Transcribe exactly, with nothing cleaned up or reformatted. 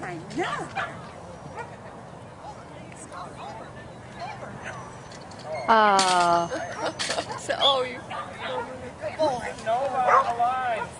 I know. Oh. So, oh, you. Nova on the line.